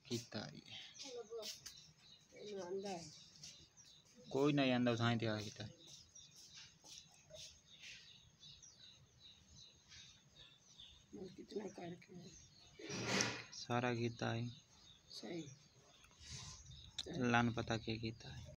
किता कोई नहीं आंदा उठाई दिया किता कितना करके सारा किता है सही लान पता के किता है।